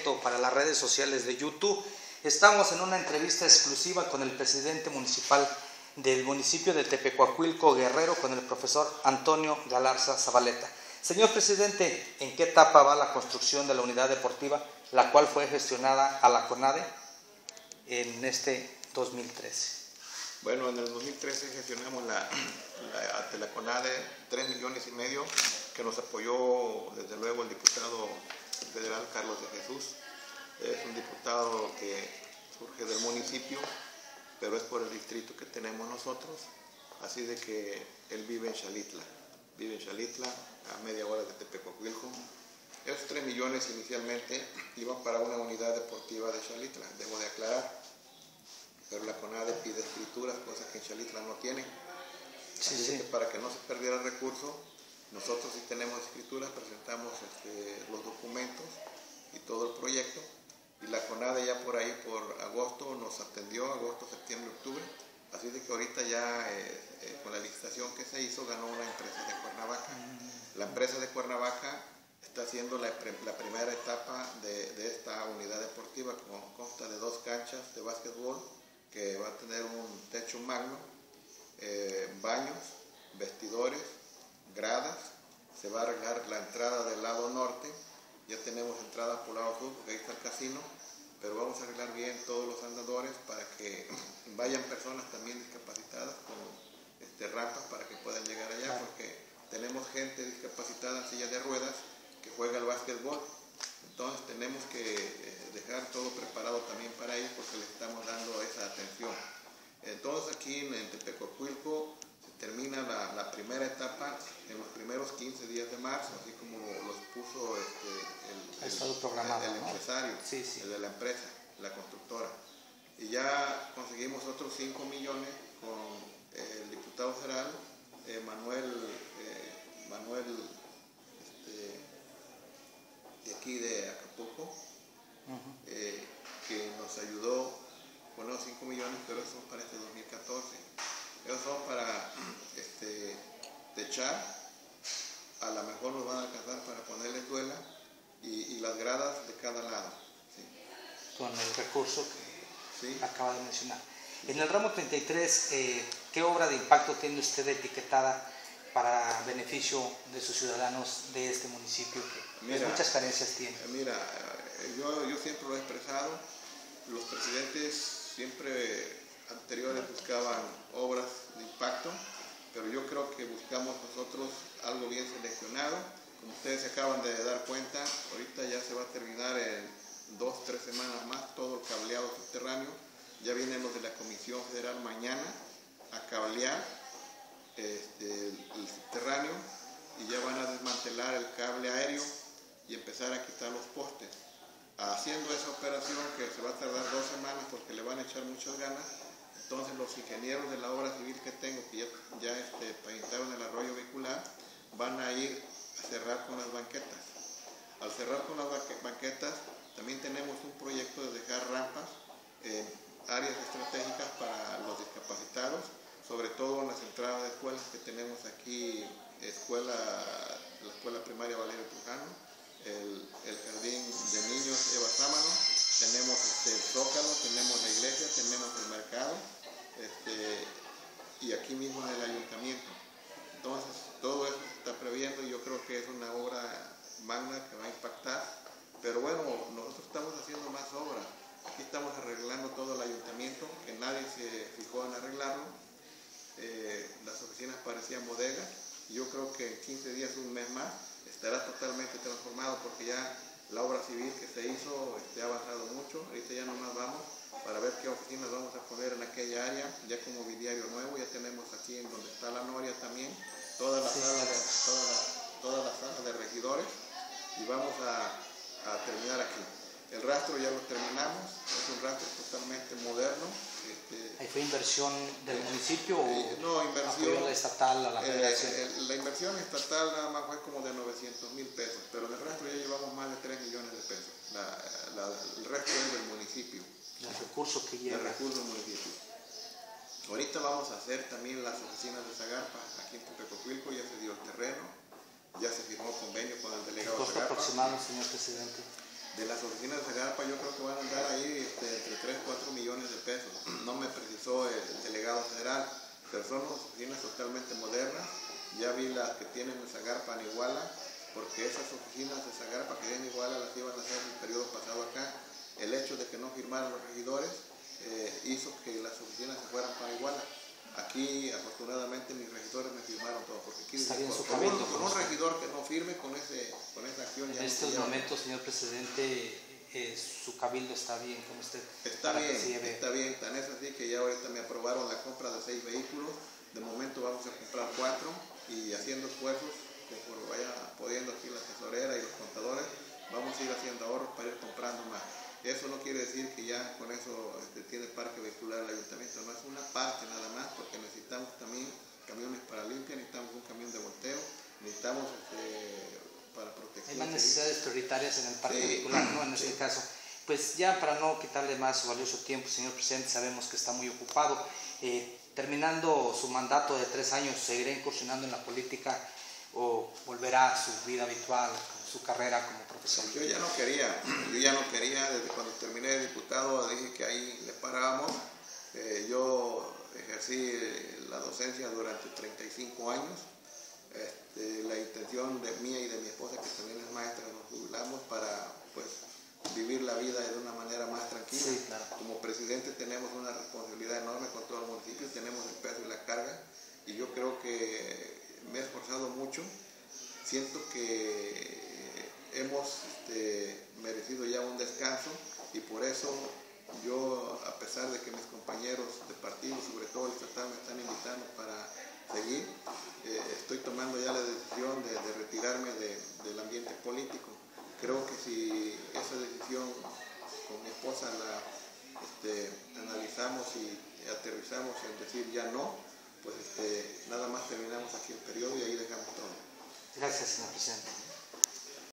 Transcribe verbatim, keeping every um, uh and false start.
Para las redes sociales de YouTube. Estamos en una entrevista exclusiva con el presidente municipal del municipio de Tepecuacuilco, Guerrero, con el profesor Antonio Galarza Zabaleta. Señor presidente, ¿en qué etapa va la construcción de la unidad deportiva, la cual fue gestionada a la CONADE en este dos mil trece? Bueno, en el dos mil trece gestionamos la, la, ante la CONADE tres millones y medio, que nos apoyó desde luego el diputado federal Carlos de Jesús. Es un diputado que surge del municipio, pero es por el distrito que tenemos nosotros, así de que él vive en Xalitla, vive en Xalitla, a media hora de Tepecuacuilco. Esos tres millones inicialmente iban para una unidad deportiva de Xalitla, debo de aclarar, pero la CONADE pide escrituras, cosas que en Xalitla no tienen. Así sí, sí. que para que no se perdiera el recurso, nosotros sí tenemos escrituras, presentamos este, los documentos y todo el proyecto, y la CONADE ya por ahí, por agosto, nos atendió, agosto, septiembre, octubre, así de que ahorita ya eh, eh, con la licitación que se hizo, ganó una empresa de Cuernavaca. La empresa de Cuernavaca está haciendo la, la primera etapa de, de esta unidad deportiva, que consta de dos canchas de básquetbol, que va a tener un techo magno, eh, baños, vestidores, gradas. Se va a arreglar la entrada del lado norte, ya tenemos entrada por el lado sur porque ahí está el casino, pero vamos a arreglar bien todos los andadores para que vayan personas también discapacitadas con este, rampas para que puedan llegar allá, porque tenemos gente discapacitada en silla de ruedas que juega al básquetbol, entonces tenemos que eh, dejar todo preparado también para ellos porque les estamos dando esa atención. Entonces aquí en, en Tepecuacuilco termina la, la primera etapa en los primeros quince días de marzo, así como los puso este, el, el, programado, el, el ¿no? empresario, sí, sí. el de la empresa, la constructora. Y ya conseguimos otros cinco millones con el diputado federal eh, Manuel, eh, Manuel este, de aquí de Acapulco, uh-huh. eh, que nos ayudó con los cinco millones, pero esos son para este dos mil catorce. Esos son para este, techar, a lo mejor nos van a alcanzar para ponerle duela y, y las gradas de cada lado. ¿Sí? Con el recurso que ¿Sí? acaba de mencionar. En el ramo treinta y tres, eh, ¿qué obra de impacto tiene usted etiquetada para beneficio de sus ciudadanos de este municipio que mira, muchas carencias tiene? Mira, yo, yo siempre lo he expresado, los presidentes siempre anteriores buscaban obras de impacto, pero yo creo que buscamos nosotros algo bien seleccionado. Como ustedes se acaban de dar cuenta, ahorita ya se va a terminar en dos, tres semanas más todo el cableado subterráneo. Ya vienen los de la Comisión Federal mañana a cablear este, el, el subterráneo y ya van a desmantelar el cable aéreo y empezar a quitar los postes. Haciendo esa operación que se va a tardar dos semanas porque le van a echar muchas ganas. Entonces los ingenieros de la obra civil que tengo, que ya, ya este, pavimentaron el arroyo vehicular, van a ir a cerrar con las banquetas. Al cerrar con las banquetas, también tenemos un proyecto de dejar rampas en áreas estratégicas para los discapacitados, sobre todo en las entradas de escuelas que tenemos aquí, escuela, la escuela primaria Valerio Trujano, el, el jardín de niños Eva Sámano, tenemos este, el Zócalo, tenemos la iglesia, tenemos el mercado, este, y aquí mismo en el ayuntamiento. Entonces todo eso se está previendo y yo creo que es una obra magna que va a impactar, pero bueno, nosotros estamos haciendo más obras. Aquí estamos arreglando todo el ayuntamiento, que nadie se fijó en arreglarlo. Eh, las oficinas parecían bodegas y yo creo que en quince días, un mes más, estará totalmente transformado porque ya la obra civil que se hizo este, ha avanzado mucho. Ahorita ya nomás vamos para ver qué oficinas vamos a poner en aquella área, ya con mobiliario nuevo. Ya tenemos aquí en donde está la Noria también, toda la, sí, sala, de, toda la, toda la sala de regidores, y vamos a, a terminar aquí. El rastro ya lo terminamos, es un rastro totalmente moderno. Este, ¿Ahí fue inversión del eh, municipio eh, o no, inversión, apoyo estatal a la federación? Eh, la inversión estatal nada más fue como de novecientos mil pesos, pero en el rastro ya llevamos más de tres millones de pesos. La, la, el resto es del municipio. El recurso que llega. El recurso del municipio. Ahorita vamos a hacer también las oficinas de Zagarpa, aquí en Tepecuacuilco ya se dio el terreno, ya se firmó convenio con el delegado ¿El costo Zagarpa. aproximado, señor presidente? De las oficinas de Zagarpa yo creo que van a andar ahí este, entre tres, cuatro millones de pesos. No me precisó el, el delegado federal, pero son oficinas totalmente modernas. Ya vi las que tienen en Zagarpa en Iguala, porque esas oficinas de Zagarpa que tienen en Iguala las iban a hacer en el periodo pasado acá. El hecho de que no firmaran los regidores eh, hizo que las oficinas se fueran para Iguala. Aquí, afortunadamente, mis regidores me firmaron todo, porque aquí Está bien con, su con, cabildo, un, con un regidor que no firme con, ese, con esa acción en ya estos no momentos, señor presidente, eh, su cabildo está bien con usted. Está bien, está bien, tan es así que ya ahorita me aprobaron la compra de seis vehículos, de momento vamos a comprar cuatro y haciendo esfuerzos, conforme vaya pudiendo aquí la tesorera y los contadores, vamos a ir haciendo ahorros para ir comprando más. Eso no quiere decir que ya con eso este, tiene parque vehicular el ayuntamiento, no es una parte nada más, porque necesitamos también camiones para limpia, necesitamos un camión de volteo, necesitamos este, para protección. Hay más necesidades prioritarias en el parque sí, vehicular, ¿no? En sí. este caso. Pues ya para no quitarle más su valioso tiempo, señor presidente, sabemos que está muy ocupado. Eh, terminando su mandato de tres años, ¿seguirá incursionando en la política o volverá a su vida habitual, su carrera como profesor? Yo ya no quería, yo ya no quería, desde cuando terminé de diputado dije que ahí le parábamos. Eh, yo ejercí la docencia durante treinta y cinco años. Este, la intención de mía y de mi esposa, que también es maestra, nos jubilamos para pues vivir la vida de una manera más tranquila. Sí, claro. Como presidente tenemos una responsabilidad enorme con todo el municipio, tenemos el peso y la carga, y yo creo que me he esforzado mucho. Siento que hemos este, merecido ya un descanso, y por eso yo, a pesar de que mis compañeros de partido, sobre todo el estatal, me están invitando para seguir, eh, estoy tomando ya la decisión de, de retirarme de, del ambiente político. Creo que si esa decisión con mi esposa la este, analizamos y aterrizamos en decir ya no, pues este, nada más terminamos aquí el periodo y ahí dejamos todo. Gracias, señor presidente.